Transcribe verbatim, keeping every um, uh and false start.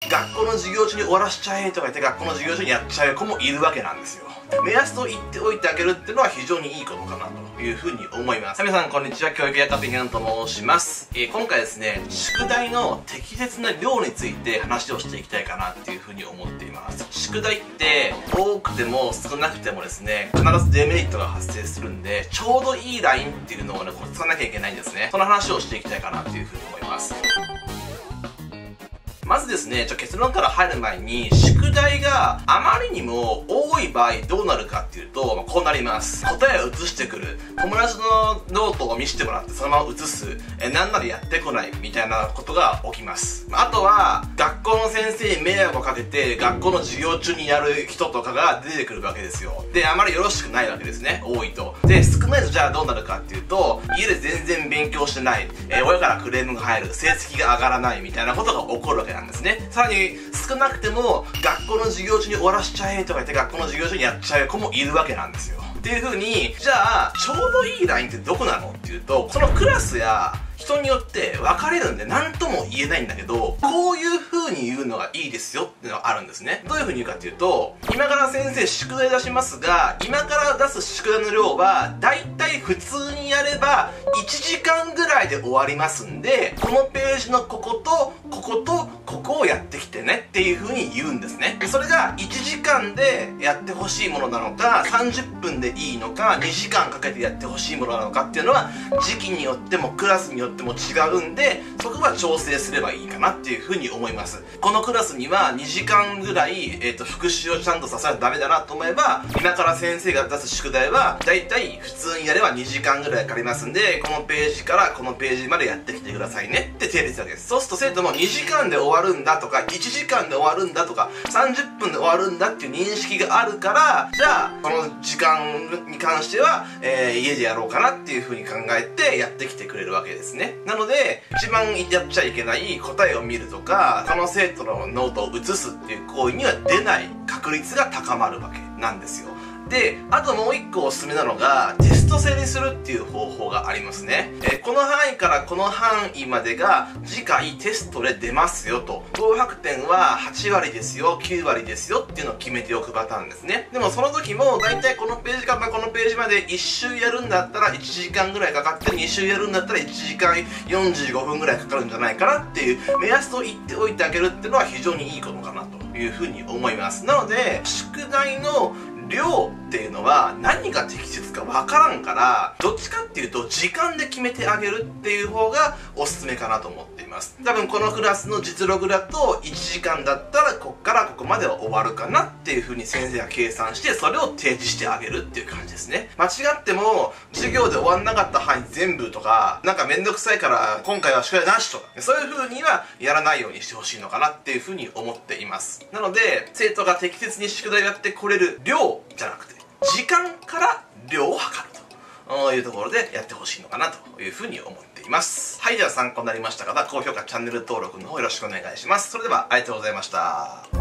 学校の授業中に終わらしちゃえとか言って学校の授業中にやっちゃう子もいるわけなんですよ。目安を言っておいてあげるっていうのは非常にいいことかなというふうに思います。皆さんこんにちは、教育やカピンガンと申します。えー、今回ですね、宿題の適切な量について話をしていきたいかなっていうふうに思っています。宿題って多くても少なくてもですね、必ずデメリットが発生するんで、ちょうどいいラインっていうのをね、こう使わなきゃいけないんですね。その話をしていきたいかなっていうふうに思います。まずですね、ちょ結論から入る前に、宿題があまりにも多い場合どうなるかっていうと、まあ、こうなります。答えを移してくる。友達のノートを見せてもらってそのまま移す。え、なんならやってこない。みたいなことが起きます。あとは、学校の先生に迷惑をかけて、学校の授業中にやる人とかが出てくるわけですよ。で、あまりよろしくないわけですね。多いと。で、少ないとじゃあどうなるかっていうと、家で全然勉強してない。え、親からクレームが入る。成績が上がらない。みたいなことが起こるわけなんですね。さらに少なくても学校の授業中に終わらしちゃえとか言って学校の授業中にやっちゃう子もいるわけなんですよ。っていう風に、じゃあちょうどいいラインってどこなのっていうと、そのクラスや人によって分かれるんで何とも言えないんだけど、こういう風に言うのがいいですよっていうのがあるんですね。どういう風に言うかっていうと、今から先生宿題出しますが、今から出す宿題の量はだいたい普通にやればいちじかんぐらいで終わりますんで、このページのこことこことここをやってきてねっていう風に言うんですね。それがいちじかんでやってほしいものなのか、さんじゅっぷんでいいのか、にじかんかけてやってほしいものなのかっていうのは時期によってもクラスによっても違うんで、そこは調整すればいいかなっていうふうに思います。このクラスにはにじかんぐらい、えーと、復習をちゃんとさせないとダメだなと思えば、今から先生が出す宿題はだいたい普通にやればにじかんぐらいかかりますんで、このページからこのページまでやってきてくださいねって定列わけです。そうすると生徒もにじかんで終わるんだとか、いちじかんで終わるんだとか、さんじゅっぷんで終わるんだっていう認識があるから、じゃあこの時間に関しては、えー、家でやろうかなっていうふうに考えてやってきてくれるわけですね。なので一番やっちゃいけない答えを見るとか、他の生徒のノートを写すっていう行為には出ない確率が高まるわけなんですよ。で、あともう一個おすすめなのが、テスト制にするっていう方法がありますね。えー、この範囲からこの範囲までが次回テストで出ますよと。合格点ははちわりですよ、きゅうわりですよっていうのを決めておくパターンですね。でもその時も、だいたいこのページからこのページまでいっ周やるんだったらいちじかんぐらいかかって、に周やるんだったらいちじかんよんじゅうごふんぐらいかかるんじゃないかなっていう目安を言っておいてあげるっていうのは非常にいいことかなというふうに思います。なので、宿題の量っていうのは何が適切かわからんから、どっちかっていうと時間で決めてあげるっていう方がおすすめかなと思っています。多分このクラスの実力だといちじかんだったらこっからここまでは終わるかなっていう風に先生が計算して、それを提示してあげるっていう感じですね。間違っても授業で終わんなかった範囲全部とか、なんかめんどくさいから今回は宿題なしとか、そういう風にはやらないようにしてほしいのかなっていう風に思っています。なので生徒が適切に宿題をやってこれる量じゃなくて時間から量を測るというところでやってほしいのかなというふうに思っています。はい、では参考になりました方、高評価、チャンネル登録の方よろしくお願いします。それではありがとうございました。